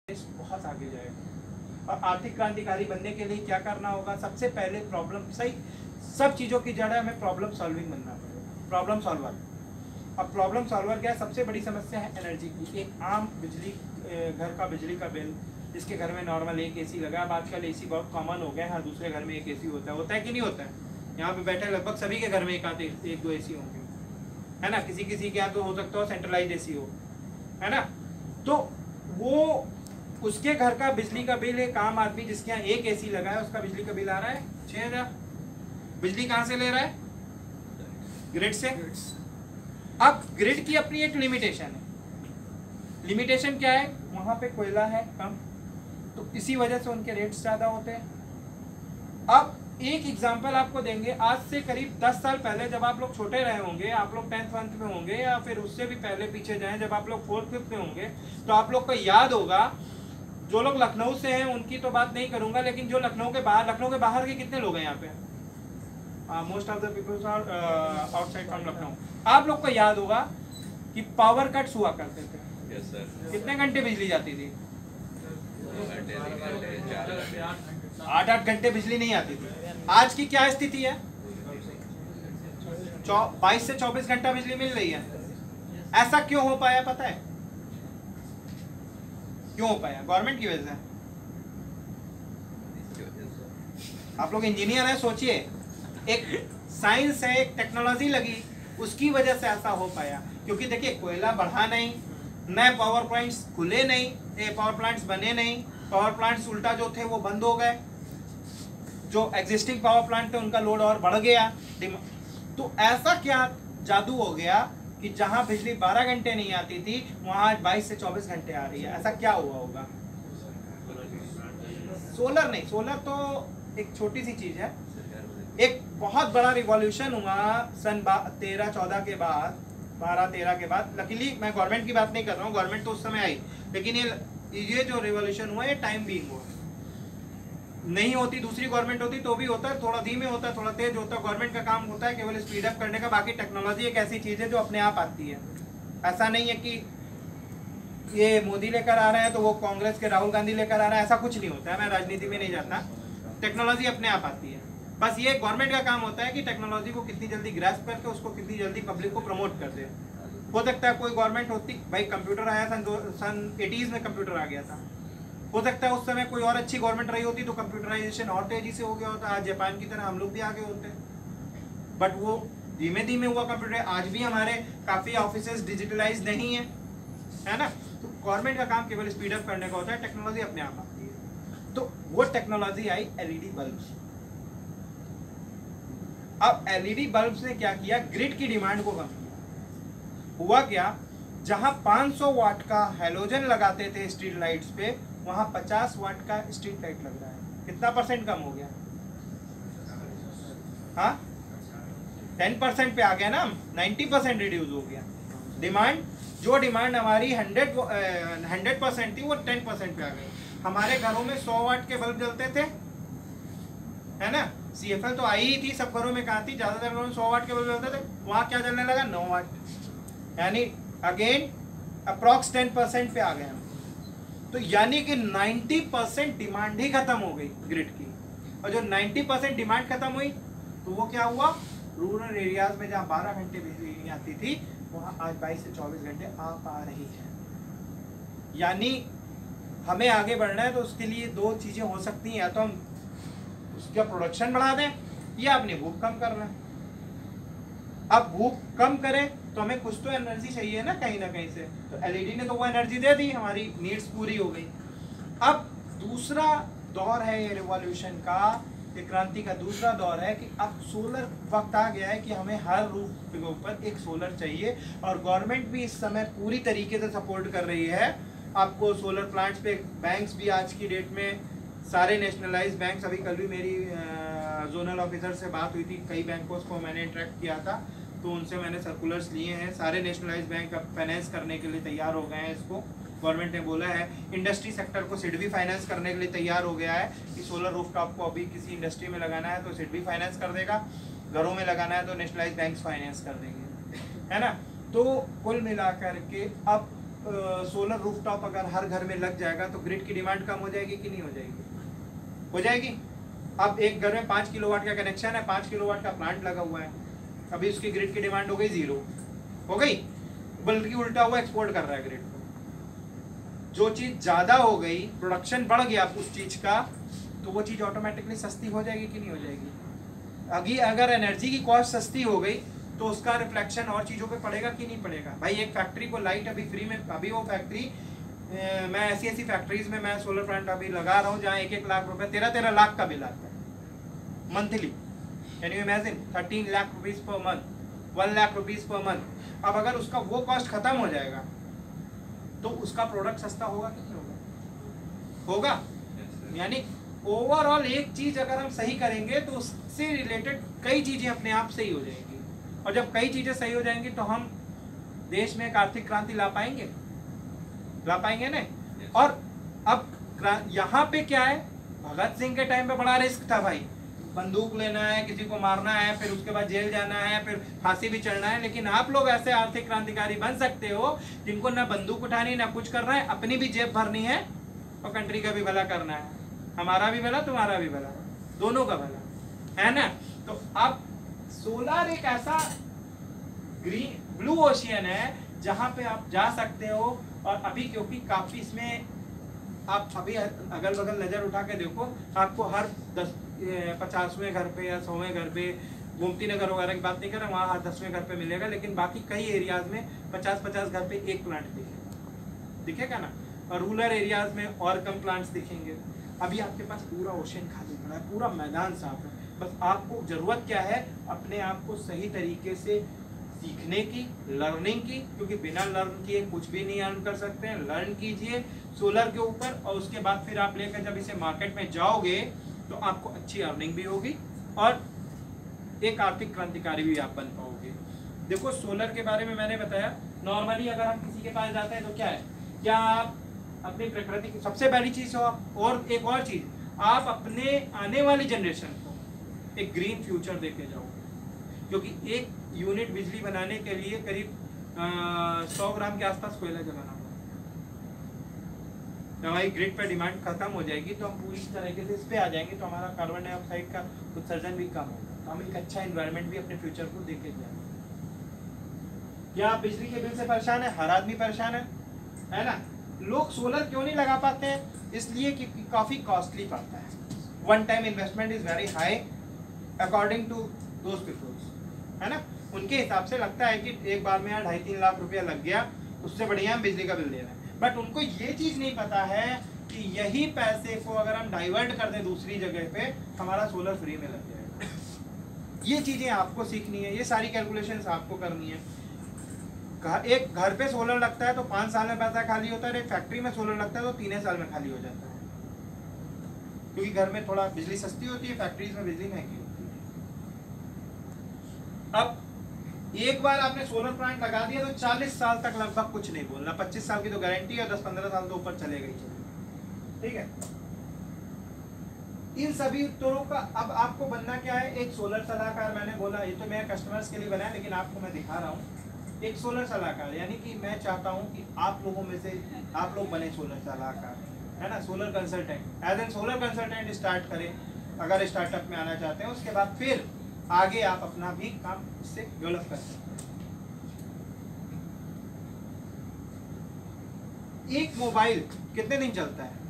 देश बहुत आगे जाएगा। और आर्थिक क्रांतिकारी बनने के लिए क्या करना होगा? सबसे पहले प्रॉब्लम सही, सब चीज़ों की जड़ है, हमें प्रॉब्लम सॉल्विंग बनना पड़ेगा, प्रॉब्लम सॉल्वर। अब प्रॉब्लम सॉल्वर क्या है? सबसे बड़ी समस्या है एनर्जी की। एक आम बिजली घर का बिजली का बिल, जिसके घर में नॉर्मल एक एसी लगा, अब आजकल एसी बहुत कॉमन हो गया है, हर दूसरे घर में एक एसी होता है कि नहीं होता है? यहाँ पे बैठे लगभग सभी के घर में एक दो एसी होंगे, है ना? किसी किसी के यहाँ तो हो सकता हो सेंट्रलाइज एसी हो, है ना? तो वो उसके घर का बिजली का बिल, एक आम आदमी जिसके यहाँ एक एसी लगा है, उसका बिजली का बिल आ रहा है 6000। बिजली कहाँ से ले रहा है? ग्रिड से। अब ग्रिड की अपनी एक लिमिटेशन है। लिमिटेशन क्या है? वहां पे कोयला है कम, तो इसी वजह से उनके रेट्स ज्यादा होते हैं। अब एक एग्जांपल आपको देंगे, आज से करीब 10 साल पहले जब आप लोग छोटे रहे होंगे, आप लोग 10th 11th में होंगे या फिर उससे भी पहले पीछे जाएं, जब आप लोग 4th 5th में होंगे, तो आप लोग को याद होगा, जो लोग लखनऊ से हैं उनकी तो बात नहीं करूंगा, लेकिन जो लखनऊ के बाहर के कितने लोग हैं यहाँ पे? Most of the peoples are outside from Lucknow. आप लोग को याद होगा कि पावर कट्स हुआ करते थे। Yes sir. कितने घंटे बिजली जाती थी? 8-8 घंटे बिजली नहीं आती थी। आज की क्या स्थिति है? 22 से 24 घंटा बिजली मिल रही है। ऐसा क्यों हो पाया पता है? क्यों हो पाया? गवर्नमेंट की वजह से। आप लोग इंजीनियर हैं, सोचिए, एक साइंस है, एक टेक्नोलॉजी लगी, उसकी वजह से ऐसा हो पाया। क्योंकि देखिए, कोयला बढ़ा नहीं, नए पावर प्लांट्स खुले नहीं, पावर प्लांट्स बने नहीं, पावर प्लांट्स उल्टा जो थे वो बंद हो गए, जो एग्जिस्टिंग पावर प्लांट थे उनका लोड और बढ़ गया। तो ऐसा क्या जादू हो गया कि जहां बिजली 12 घंटे नहीं आती थी, वहां आज 22 से 24 घंटे आ रही है? ऐसा क्या हुआ होगा? सोलर नहीं, सोलर तो एक छोटी सी चीज है। एक बहुत बड़ा रिवॉल्यूशन हुआ सन 13-14 के बाद, 12-13 के बाद। लकीली मैं गवर्नमेंट की बात नहीं कर रहा हूँ, गवर्नमेंट तो उस समय आई, लेकिन ये जो रिवॉल्यूशन हुआ, ये टाइम बीइंग हुआ। नहीं होती, दूसरी गवर्नमेंट होती तो भी होता है, थोड़ा धीमे होता है, थोड़ा तेज होता है। गवर्नमेंट का काम होता है केवल स्पीड अप करने का। बाकी टेक्नोलॉजी एक ऐसी चीज है जो अपने आप आती है। ऐसा नहीं है कि ये मोदी लेकर आ रहे हैं तो वो कांग्रेस के राहुल गांधी लेकर आ रहे हैं, ऐसा कुछ नहीं होता है। मैं राजनीति में नहीं जाता, टेक्नोलॉजी अपने आप आती है। बस ये गवर्नमेंट का काम होता है कि टेक्नोलॉजी को कितनी जल्दी ग्रैस्प करके उसको कितनी जल्दी पब्लिक को प्रमोट कर दे। हो सकता है कोई गवर्नमेंट होती, भाई कंप्यूटर आया सन 80s में कंप्यूटर आ गया था, हो सकता है उस समय कोई और अच्छी गवर्नमेंट रही होती तो कंप्यूटराइजेशन और तेजी से हो गया होता, आज जापान की तरह हम लोग भी आगे होते। बट वो धीमे धीमे हुआ कंप्यूटर। आज भी हमारे काफी ऑफिसेज डिजिटलाइज नहीं है ना? तो गवर्नमेंट का काम केवल स्पीड अप करने का होता है, टेक्नोलॉजी अपने आप आती है। तो वो टेक्नोलॉजी आई एलईडी बल्ब। अब एलईडी बल्ब ने क्या किया? ग्रिड की डिमांड को कम किया। हुआ क्या? जहां 500 वाट का हैलोजन लगाते थे स्ट्रीट लाइट्स पे, वहां 50 वाट का स्ट्रीट लाइट लग रहा है। कितना परसेंट कम हो गया? हाँ, 10% पे आ गया ना, 90% रिड्यूस हो गया डिमांड। जो डिमांड हमारी 100% थी, वो 10% पे आ गई। हमारे घरों में 100 वाट के बल्ब जलते थे, है ना? CFL तो आई ही थी, सब घरों में कहाँ थी? ज्यादातर घरों में 100 वाट के बल्ब जलते थे, वहां क्या जलने लगा? 9 वाट, यानी अगेन अप्रॉक्स 10% पे आ गया। तो यानी कि 90% डिमांड ही खत्म हो गई ग्रिड की। और जो 90% डिमांड खत्म हुई तो वो क्या हुआ? रूरल एरियाज में जहाँ 12 घंटे बिजली नहीं आती थी, वहाँ आज 22 से 24 घंटे आ पा रही है। यानी हमें आगे बढ़ना है तो उसके लिए दो चीजें हो सकती हैं, या तो हम उसका प्रोडक्शन बढ़ा दें या अपनी भूख कम करना है। अब भूख कम करें तो हमें कुछ तो एनर्जी चाहिए ना कहीं से, तो एलईडी ने तो वो एनर्जी दे दी, हमारी नीड्स पूरी हो गई। अब दूसरा दौर है ये रिवॉल्यूशन का, ये क्रांति का दूसरा दौर है कि अब सोलर वक्त आ गया है कि हमें हर रूफ के ऊपर एक सोलर चाहिए। और गवर्नमेंट भी इस समय पूरी तरीके से सपोर्ट कर रही है आपको सोलर प्लांट्स पे। बैंक्स भी आज की डेट में सारे नेशनलाइज बैंक्स, अभी कल भी मेरी जोनल ऑफिसर से बात हुई थी, कई बैंकों को मैंने इंटरेक्ट किया था, तो उनसे मैंने सर्कुलर्स लिए हैं। सारे नेशनलाइज बैंक अब फाइनेंस करने के लिए तैयार हो गए हैं इसको। गवर्नमेंट ने बोला है, इंडस्ट्री सेक्टर को सिड भी फाइनेंस करने के लिए तैयार हो गया है कि सोलर रूफटॉप को अभी किसी इंडस्ट्री में लगाना है तो सिड भी फाइनेंस कर देगा, घरों में लगाना है तो नेशनलाइज बैंक फाइनेंस कर देंगे, है ना? तो कुल मिलाकर के अब सोलर रूफटॉप अगर हर घर में लग जाएगा तो ग्रिड की डिमांड कम हो जाएगी कि नहीं हो जाएगी? हो जाएगी। अब एक घर में 5 किलोवाट का कनेक्शन है, 5 किलोवाट का प्लांट लगा हुआ है, अभी उसकी ग्रिड की डिमांड हो गई 0, हो गई, बल्कि उल्टा हुआ एक्सपोर्ट कर रहा है ग्रिड को। जो चीज ज्यादा हो गई, प्रोडक्शन बढ़ गया उस चीज का, तो वो चीज ऑटोमेटिकली सस्ती हो जाएगी कि नहीं हो जाएगी? अभी अगर एनर्जी की कॉस्ट सस्ती हो गई तो उसका रिफ्लेक्शन और चीजों पे पड़ेगा कि नहीं पड़ेगा? भाई एक फैक्ट्री को लाइट अभी फ्री में, अभी वो फैक्ट्री मैं ऐसी फैक्ट्रीज में मैं सोलर प्लांट अभी लगा रहा हूँ जहाँ 1-1 लाख रुपए 13-13 लाख का बिल आता है monthly. Can you imagine? 13 lakh rupees per month, 1 lakh rupees per month. अब अगर उसका वो कॉस्ट खत्म हो जाएगा तो उसका प्रोडक्ट सस्ता होगा कि नहीं होगा? होगा। यानी ओवरऑल एक चीज अगर हम सही करेंगे तो उससे रिलेटेड कई चीजें अपने आप सही हो जाएंगी, और जब कई चीजें सही हो जाएंगी तो हम देश में एक आर्थिक क्रांति ला पाएंगे ना। और अब यहाँ पे क्या है, भगत सिंह के टाइम पे बड़ा रिस्क था भाई, बंदूक लेना है, किसी को मारना है, फिर उसके बाद जेल जाना है, फिर फांसी भी चढ़ना है। लेकिन आप लोग ऐसे आर्थिक क्रांतिकारी बन सकते हो जिनको ना बंदूक उठानी, ना कुछ करना है, अपनी भी जेब भरनी है और कंट्री का भी भला करना है, हमारा भी भला, तुम्हारा भी भला, दोनों का भला, है ना। तो अब सोलर एक ऐसा ग्रीन ब्लू ओशियन है जहां पे आप जा सकते हो। और अभी क्योंकि काफी इसमें आप अभी अगल बगल नजर उठा के देखो, आपको हर 50वें घर पे या 100वें घर पे, गोमती नगर वगैरह की बात नहीं कर रहा, वहाँ हर 10वें घर पे मिलेगा, लेकिन बाकी कई एरियाज में 50-50 घर पे एक प्लांट दिखेगा ना, और रूरल एरियाज में और कम प्लांट्स दिखेंगे। अभी आपके पास पूरा ओशन खाली पड़ा है, पूरा मैदान साफ है, बस आपको जरूरत क्या है, अपने आप को सही तरीके से सीखने की, लर्निंग की, क्योंकि बिना लर्न किए कुछ भी नहीं अर्न कर सकते हैं। लर्न कीजिए सोलर के ऊपर, और उसके बाद फिर आप लेकर जब इसे मार्केट में जाओगे तो आपको अच्छी अर्निंग भी होगी और एक आर्थिक क्रांतिकारी भी आप बन पाओगे। देखो सोलर के बारे में मैंने बताया, नॉर्मली अगर हम किसी के पास जाते हैं तो क्या है, क्या आप अपनी प्रकृति की सबसे पहली चीज हो, और एक और चीज, आप अपने आने वाली जनरेशन को एक ग्रीन फ्यूचर देके जाओ, क्योंकि एक यूनिट बिजली बनाने के लिए करीब 100 ग्राम के आसपास कोयला जलाना होगा। जब हमारी ग्रिड पर डिमांड खत्म हो जाएगी तो हम पूरी तरीके से इस पे आ जाएंगे, तो हमारा कार्बन डाइऑक्साइड का उत्सर्जन भी कम होगा, तो हम एक अच्छा एनवायरनमेंट भी अपने फ्यूचर को देके जाएंगे। क्या आप बिजली के बिल से परेशान है? हर आदमी परेशान है ना। लोग सोलर क्यों नहीं लगा पाते हैं? इसलिए कि काफी कॉस्टली पड़ता है, one time investment is very high according to those peoples, है ना। उनके हिसाब से लगता है कि एक बार में 2.5-3 लाख रुपया लग गया, उससे बढ़िया हम बिजली का बिल दे रहे हैं। बट उनको ये चीज नहीं पता है कि यही पैसे को अगर हम डाइवर्ट कर दें दूसरी जगह पे, हमारा सोलर फ्री में लग जाएगा। ये चीजें आपको सीखनी है, ये सारी कैलकुलेशंस आपको करनी है। एक घर पे सोलर लगता है तो 5 साल में पैसा खाली होता है, एक फैक्ट्री में सोलर लगता है तो 3 साल में खाली हो जाता है, क्योंकि घर में थोड़ा बिजली सस्ती होती है, फैक्ट्रीज में बिजली महंगी होती है। अब एक बार आपने सोलर प्लांट लगा दिया तो 40 साल तक लगभग कुछ नहीं बोलना, 25 साल की तो गारंटी है, 10-15 साल तो ऊपर चलेगा ही चलेगा, ठीक है। इन सभी उत्तरों का अब आपको बनना क्या है, एक सोलर सलाहकार। मैंने बोला ये तो मेरे कस्टमर्स के लिए बनाया, लेकिन आपको मैं दिखा रहा हूँ एक सोलर सलाहकार, यानी कि मैं चाहता हूँ कि आप लोगों में से आप लोग बने सोलर सलाहकार, है ना, solar consultant. As an solar consultant start करें अगर स्टार्टअप में आना चाहते हैं, उसके बाद फिर आगे आप अपना भी काम इससे डेवलप कर सकते हैं। एक मोबाइल कितने दिन चलता है?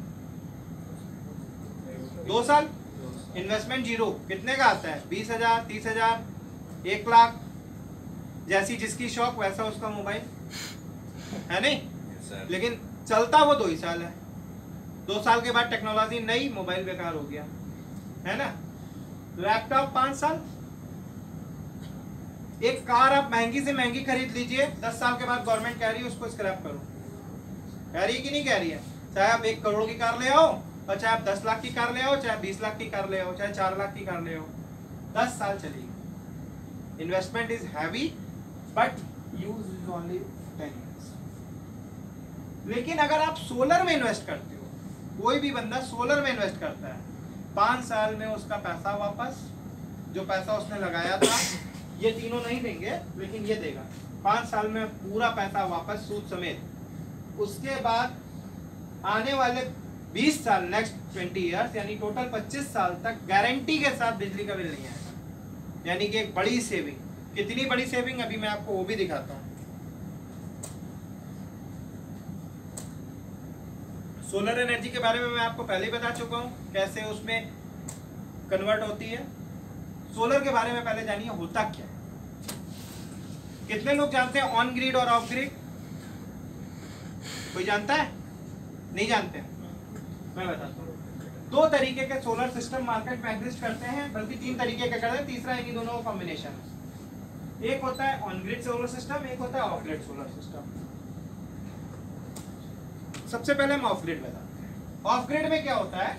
2 साल। इन्वेस्टमेंट 0, कितने का आता है? 20,000, 30,000, 1 लाख। जैसी जिसकी शौक वैसा उसका मोबाइल, है नहीं। लेकिन चलता वो 2 ही साल है। 2 साल के बाद टेक्नोलॉजी नई, मोबाइल बेकार हो गया, है ना। लैपटॉप 5 साल। एक कार आप महंगी से महंगी खरीद लीजिए, 10 साल के बाद गवर्नमेंट कह रही है उसको स्क्रैप करो। कह रही है कि नहीं कह रही है? चाहे आप 1 करोड़ की कार ले आओ, और चाहे आप 10 लाख की कार ले आओ, चाहे 20 लाख की कार ले आओ, चाहे 4 लाख की कार ले आओ, 10 साल चलेगी। Investment is heavy but use is only 10 years। लेकिन अगर आप सोलर में इन्वेस्ट करते हो, कोई भी बंदा सोलर में इन्वेस्ट करता है, 5 साल में उसका पैसा वापस, जो पैसा उसने लगाया था, ये तीनों नहीं देंगे लेकिन ये देगा। 5 साल में पूरा पैसा वापस, सूद समेत, उसके बाद आने वाले 20 साल, नेक्स्ट 20 ईयर्स, यानी टोटल 25 साल तक गारंटी के साथ बिजली का बिल नहीं आएगा। यानी कि एक बड़ी सेविंग। कितनी बड़ी सेविंग, अभी मैं आपको वो भी दिखाता हूँ। सोलर एनर्जी के बारे में मैं आपको पहले ही बता चुका हूँ कैसे उसमें कन्वर्ट होती है। सोलर के बारे में पहले जानिए होता क्या है। कितने लोग जानते हैं ऑन ग्रिड और ऑफ ग्रिड? कोई जानता है? नहीं जानते? मैं बताता हूँ। दो तरीके के सोलर सिस्टम मार्केट में एग्जिस्ट करते हैं, बल्कि 3 तरीके के करते हैं, तीसरा इन्हीं दोनों का कॉम्बिनेशन है। एक होता है ऑन ग्रिड सोलर सिस्टम, एक होता है ऑफ ग्रिड सोलर सिस्टम। सबसे पहले हम ऑफ ग्रिड बताते हैं। ऑफ ग्रिड में क्या होता है,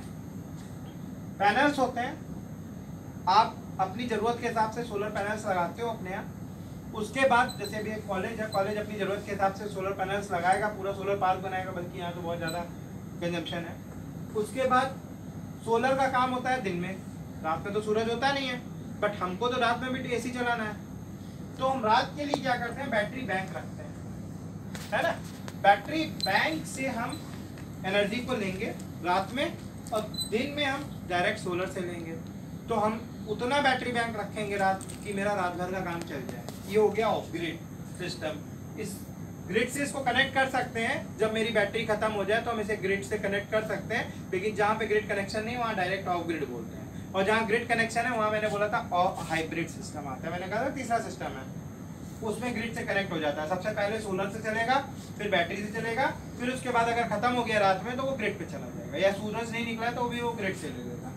पैनल्स होते हैं, आप अपनी जरूरत के हिसाब से सोलर पैनल्स लगाते हो अपने यहाँ। उसके बाद जैसे अभी एक कॉलेज है, कॉलेज अपनी जरूरत के हिसाब से सोलर पैनल्स लगाएगा, पूरा सोलर पार्क बनाएगा, बल्कि यहाँ तो बहुत ज़्यादा कंजम्पशन है। उसके बाद सोलर का काम होता है दिन में, रात में तो सूरज होता नहीं है, बट हमको तो रात में भी एसी चलाना है, तो हम रात के लिए क्या करते हैं, बैटरी बैंक रखते हैं, है ना। बैटरी बैंक से हम एनर्जी को लेंगे रात में, और दिन में हम डायरेक्ट सोलर से लेंगे। तो हम उतना बैटरी बैंक रखेंगे रात कि मेरा रात भर का काम चल जाए। ये हो गया ऑफ ग्रिड सिस्टम। इस ग्रिड से इसको कनेक्ट कर सकते हैं, जब मेरी बैटरी खत्म हो जाए तो हम इसे ग्रिड से कनेक्ट कर सकते हैं, लेकिन जहाँ पे ग्रिड कनेक्शन नहीं वहाँ डायरेक्ट ऑफ ग्रिड बोलते हैं। और जहाँ ग्रिड कनेक्शन है वहाँ मैंने बोला था हाइब्रिड सिस्टम आता है, मैंने कहा था तीसरा सिस्टम है, उसमें ग्रिड से कनेक्ट हो जाता है। सबसे पहले सोलर से चलेगा, फिर बैटरी से चलेगा, फिर उसके बाद अगर खत्म हो गया रात में तो वो ग्रिड पे चला जाएगा, या सूरज नहीं निकला तो भी वो ग्रिड से ले लेगा।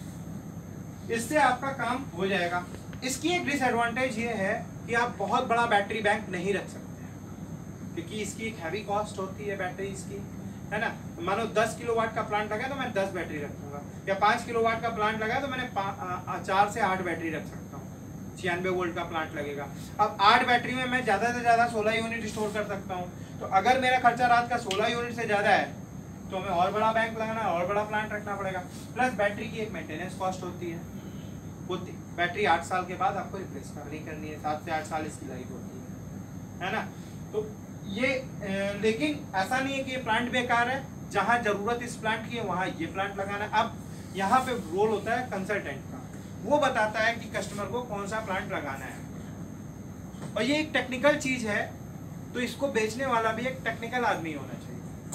इससे आपका काम हो जाएगा। इसकी एक डिसएडवांटेज ये है कि आप बहुत बड़ा बैटरी बैंक नहीं रख सकते हैं, क्योंकि इसकी एक हैवी कॉस्ट होती है बैटरीज की, है ना। मानो 10 किलोवाट का प्लांट लगा तो मैं 10 बैटरी रखूंगा, या 5 किलोवाट का प्लांट लगा तो मैंने 4 से 8 बैटरी रख सकता हूँ। 96 वोल्ट का प्लांट लगेगा। अब 8 बैटरी में मैं ज़्यादा से ज़्यादा 16 यूनिट स्टोर कर सकता हूँ। तो अगर मेरा खर्चा रात का 16 यूनिट से ज़्यादा है तो हमें और बड़ा बैंक लगाना है, और बड़ा प्लांट रखना पड़ेगा। प्लस बैटरी की एक मेंटेनेंस कॉस्ट होती है, बैटरी 8 साल के बाद आपको रिप्लेस करनी है, 7 से 8 साल इसकी लाइफ होती है ना। तो ये लेकिन ऐसा नहीं है कि ये प्लांट बेकार है, जहाँ जरूरत इस प्लांट की है वहाँ ये प्लांट लगाना है। अब यहाँ पे रोल होता है कंसल्टेंट का, वो बताता है कि कस्टमर को कौन सा प्लांट लगाना है, और ये एक टेक्निकल चीज है, तो इसको बेचने वाला भी एक टेक्निकल आदमी होना चाहिए।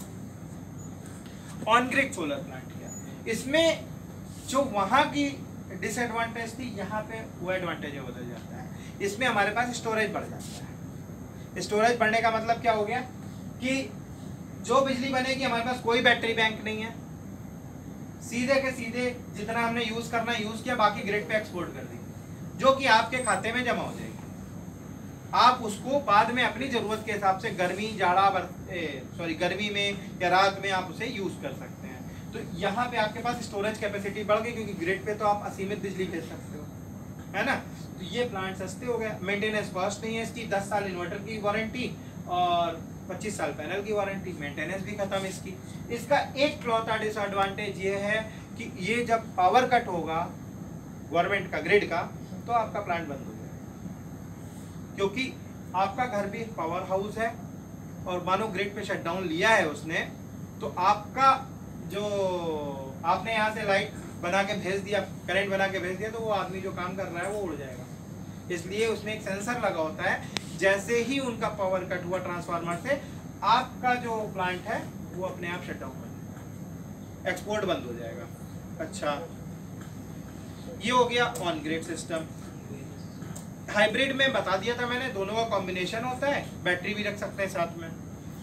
ऑन ग्रिड सोलर प्लांट किया, इसमें जो वहाँ की डिसएडवांटेज थी यहाँ पे वो एडवांटेज बदल जाता है। इसमें हमारे पास स्टोरेज बढ़ जाता है। स्टोरेज बढ़ने का मतलब क्या हो गया कि जो बिजली बनेगी हमारे पास कोई बैटरी बैंक नहीं है, सीधे के सीधे जितना हमने यूज करना यूज किया, बाकी ग्रिड पे एक्सपोर्ट कर दी, जो कि आपके खाते में जमा हो जाएगी। आप उसको बाद में अपनी जरूरत के हिसाब से गर्मी गर्मी में या रात में आप उसे यूज कर सकते हैं। तो यहाँ पे आपके पास स्टोरेज कैपेसिटी बढ़ गई, क्योंकि ग्रिड पे तो आप असीमित बिजली भेज सकते हो, है ना। तो ये प्लांट सस्ते हो गए, मेंटेनेंस कॉस्ट नहीं है इसकी, 10 साल इन्वर्टर की वारंटी और 25 साल पैनल की वारंटी, मेंटेनेंस भी खत्म इसकी। इसका एक क्लौता डिसएडवांटेज ये है कि ये जब पावर कट होगा गवर्नमेंट का, ग्रिड का, तो आपका प्लांट बंद हो जाएगा, क्योंकि आपका घर भी एक पावर हाउस है, और मानो ग्रिड पे शटडाउन लिया है उसने, तो आपका जो आपने यहाँ से लाइट बना के भेज दिया, करंट बना के भेज दिया, तो वो आदमी जो काम कर रहा है वो उड़ जाएगा। इसलिए उसमें एक सेंसर लगा होता है, जैसे ही उनका पावर कट हुआ ट्रांसफार्मर से, आपका जो प्लांट है वो अपने आप शट डाउन हो जाएगा, एक्सपोर्ट बंद हो जाएगा। अच्छा, ये हो गया ऑन ग्रिड सिस्टम। हाइब्रिड में बता दिया था मैंने, दोनों का कॉम्बिनेशन होता है, बैटरी भी रख सकते हैं साथ में।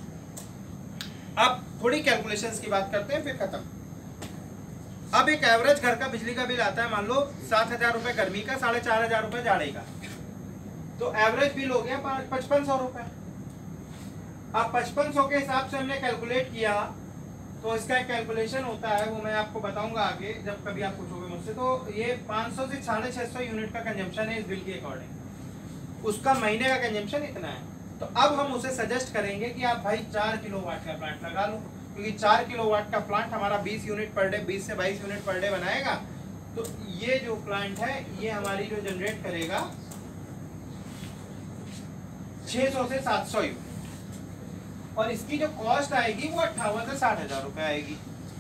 अब थोड़ी कैलकुलेशंस की बात करते हैं, फिर खत्म। अब एक एवरेज घर का बिजली का बिल आता है, मान लो 7,000 रुपए गर्मी का, 4,500 रुपए जाड़े का, तो एवरेज बिल हो गया 5500 रुपए। अब 5500 के हिसाब से हमने कैलकुलेट किया, तो इसका एक कैलकुलेशन होता है, वो मैं आपको बताऊंगा आगे जब कभी आप पूछोगे मुझसे। तो ये 500 से 650 यूनिट का कंजम्पशन है इस बिल के अकॉर्डिंग, उसका महीने का कंजम्पशन इतना है। तो अब हम उसे सजेस्ट करेंगे कि आप भाई 4 किलोवाट का प्लांट लगा लो, क्योंकि 4 किलोवाट का प्लांट हमारा 20 यूनिट पर डे, 20 से 22 यूनिट पर डे बनाएगा। तो ये जो प्लांट है ये हमारी जो जनरेट करेगा 600 से 700 यूनिट, और इसकी जो कॉस्ट आएगी वो 58 से 60,000 रुपए आएगी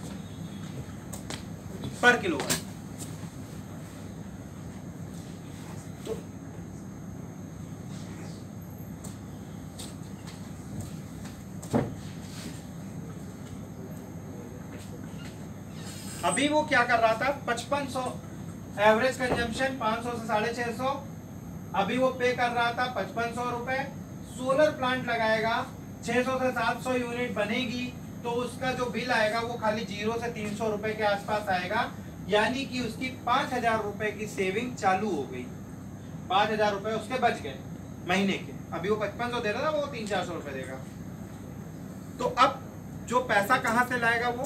पर किलोवाट। तो अभी वो क्या कर रहा था, 5500 एवरेज कंजम्पशन 500 से 650, अभी वो पे कर रहा था 5500 रुपए। सोलर प्लांट लगाएगा 600 से 700 यूनिट बनेगी तो उसका जो बिल आएगा वो खाली 0 से 300 रुपए के आसपास आएगा, यानी कि उसकी 5000 रुपए की सेविंग चालू हो गई। 5000 रुपए उसके बच गए महीने के। अभी वो 5500 दे रहा था, वो 300-400 रुपए देगा। तो अब जो पैसा कहां से लाएगा वो,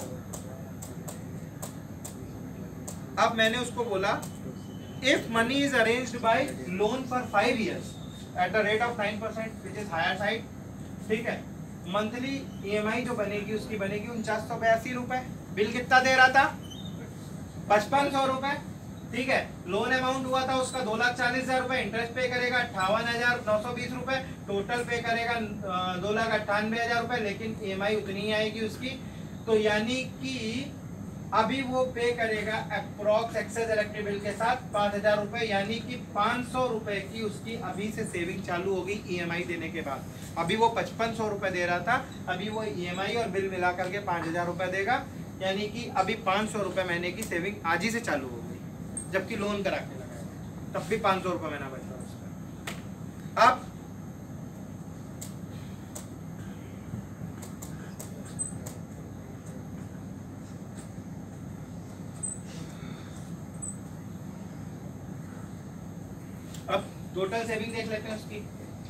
अब मैंने उसको बोला if money is arranged by loan for 5 years at the rate of 9% which is higher side, ठीक है। मंथली ईएमआई जो बनेगी उसकी बनेगी 4982 रुपए। बिल कितना दे रहा था, 5500 रुपए, ठीक है। लोन अमाउंट हुआ था उसका 2,40,000 रुपए, इंटरेस्ट पे करेगा 58,920 रुपए, टोटल पे करेगा 2,98,000 रुपए, लेकिन ईएमआई उतनी ही आएगी उसकी। तो यानी कि अभी वो पे करेगा अप्रॉक्स एक्सेस इलेक्ट्रिक बिल के साथ 5,000 रुपए, यानी कि 500 रुपए की उसकी अभी से सेविंग चालू होगी ईएमआई देने के बाद। अभी वो 5500 रुपए दे रहा था, अभी वो ईएमआई और बिल मिला करके 5,000 रुपए देगा, यानी कि अभी 500 रुपए महीने की सेविंग आज ही से चालू हो गई, जबकि लोन करा के लगाया तब भी 500 रुपए महीना बच रहा उसका। अब टोटल सेविंग देख लेते हैं उसकी।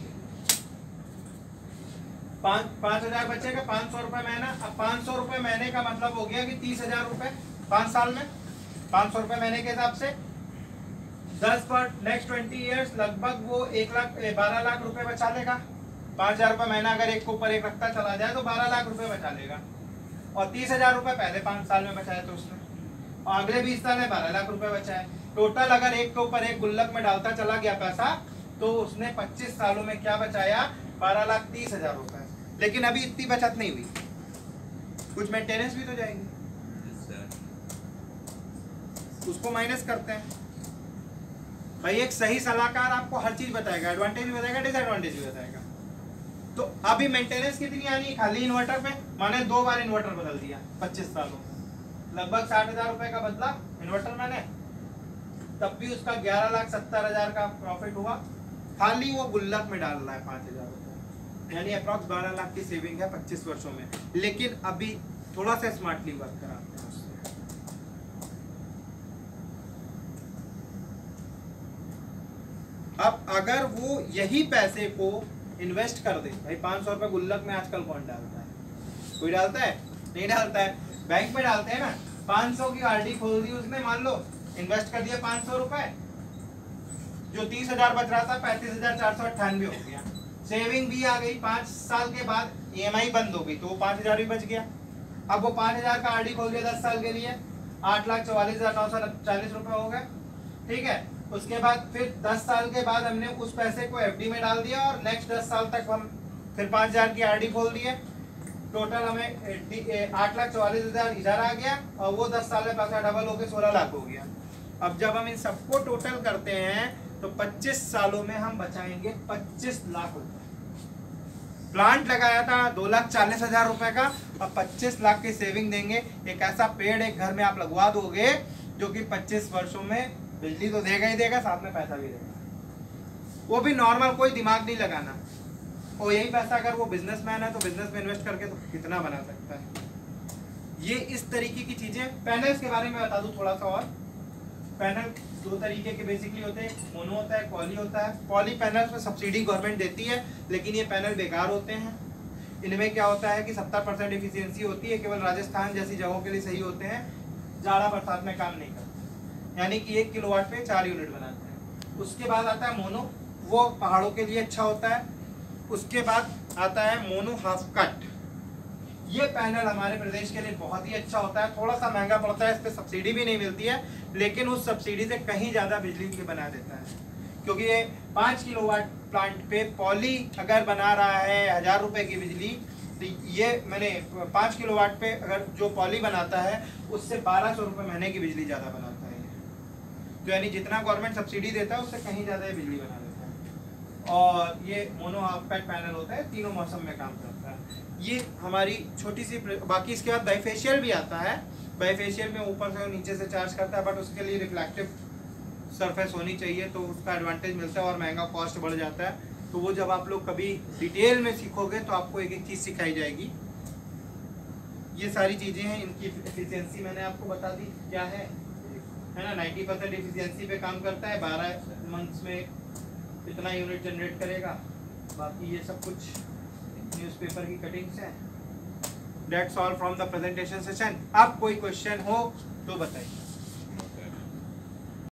5,000 बचेगा, 500 रुपए महीना। अब 500 रुपए महीने का मतलब हो गया कि 30,000 रुपए 5 साल में, 500 रुपए महीने के हिसाब से 10 पर नेक्स्ट 20 ईयर्स लगभग वो 12 लाख रुपए बचा लेगा। 5,000 रुपए महीना अगर एक के ऊपर एक रखता चला जाए तो 12 लाख रुपए बचा लेगा। और 30,000 रुपए पहले 5 साल में बचाया तो उसने, और अगले 20 साल में 12 लाख रुपए बचाए। टोटल अगर एक के ऊपर एक गुल्लक में डालता चला गया पैसा तो उसने 25 सालों में क्या बचाया, 12,30,000 रुपए। लेकिन अभी इतनी बचत नहीं हुई, कुछ मेंटेनेंस भी तो जाएंगे, उसको माइनस करते हैं। भाई एक सही सलाहकार आपको हर चीज बताएगा, एडवांटेज भी बताएगा, डिसएडवांटेज भी बताएगा। तो अभी मेंटेनेंस कितनी आनी, खाली इन्वर्टर पे माने 2 बार इन्वर्टर बदल दिया 25 सालों में, लगभग 60,000 रुपए का बदला इन्वर्टर मैंने, तब भी उसका 11,70,000 का प्रॉफिट हुआ। खाली वो गुल्लक में डाल रहा है 5,000 रुपए, यानी अप्रॉक्स 12 लाख की सेविंग है 25 वर्षों में। लेकिन अभी थोड़ा सा स्मार्टली वर्क कराते हैं उससे। अब अगर वो यही पैसे को इन्वेस्ट कर दे, भाई 500 रुपए गुल्लक में आजकल कौन डालता है, कोई डालता है नहीं डालता है, बैंक में डालते हैं ना। 500 की आरडी खोल दी उसने, मान लो इन्वेस्ट कर दिया 500 रुपए, जो 30,000 बच रहा था 35,498 हो गया, सेविंग भी आ गई। 5 साल के बाद ईएमआई बंद हो गई तो वो 5,000 भी बच गया। अब वो 5,000 का आरडी खोल दिया 10 साल के लिए, 8,44,940 रुपए हो गए, ठीक है। उसके बाद फिर 10 साल के बाद हमने उस पैसे को एफडी में डाल दिया और नेक्स्ट 10 साल तक हम फिर 5,000 की आरडी खोल दिए। टोटल हमें 8,44,000 इधर आ गया और वो 10 साल में पैसा डबल होकर 16 लाख हो गया। अब जब हम इन सबको टोटल करते हैं तो 25 सालों में हम बचाएंगे 25 लाख रुपए। प्लांट लगाया था 2,40,000 रुपए का, अब 25 लाख की सेविंग देंगे। एक ऐसा पेड़ एक घर में आप लगवा दोगे जो कि 25 वर्षों में बिजली तो देगा ही देगा, साथ में पैसा भी देगा, वो भी नॉर्मल, कोई दिमाग नहीं लगाना। और यही पैसा अगर वो बिजनेसमैन है तो बिजनेस में इन्वेस्ट करके तो कितना बना सकता है। ये इस तरीके की चीजें। पैनल्स के बारे में बता दूं थोड़ा सा और। पैनल 2 तरीके के बेसिकली होते हैं, मोनो होता है, पॉली होता है। पॉली पैनल्स में सब्सिडी गवर्नमेंट देती है, लेकिन ये पैनल बेकार होते हैं। इनमें क्या होता है कि 70% एफिशिएंसी होती है, केवल राजस्थान जैसी जगहों के लिए सही होते हैं, जाड़ा बरसात में काम नहीं करते, यानी कि 1 किलोवाट पे 4 यूनिट बनाते हैं। उसके बाद आता है मोनो, वो पहाड़ों के लिए अच्छा होता है। उसके बाद आता है मोनो हाफ कट, ये पैनल हमारे प्रदेश के लिए बहुत ही अच्छा होता है। थोड़ा सा महंगा पड़ता है, इस पर सब्सिडी भी नहीं मिलती है, लेकिन उस सब्सिडी से कहीं ज़्यादा बिजली के बना देता है, क्योंकि ये 5 किलोवाट प्लांट पे पॉली अगर बना रहा है 1,000 रुपए की बिजली, तो ये मैंने 5 किलोवाट पे अगर जो पॉली बनाता है उससे 1200 रुपये महीने की बिजली ज़्यादा बनाता है। तो यानी जितना गवर्नमेंट सब्सिडी देता है उससे कहीं ज़्यादा ये बिजली बना देता है। और ये मोनो हाफ पैड पैनल होता है, तीनों मौसम में काम करता है। ये हमारी छोटी सी, बाकी इसके बाद बाईफेशियल भी आता है। बाईफेशियल में ऊपर से और नीचे से चार्ज करता है, बट उसके लिए रिफ्लेक्टिव सरफेस होनी चाहिए, तो उसका एडवांटेज मिलता है और महंगा कॉस्ट बढ़ जाता है। तो वो जब आप लोग कभी डिटेल में सीखोगे तो आपको एक एक चीज़ सिखाई जाएगी। ये सारी चीज़ें हैं, इनकी एफिशिएंसी मैंने आपको बता दी क्या है ना। 90% एफिशिएंसी पे काम करता है, 12 मंथ्स में इतना यूनिट जनरेट करेगा। बाकी ये सब कुछ न्यूज़पेपर की कटिंग्स हैं। That's all from the presentation session. आप कोई क्वेश्चन हो तो बताइए।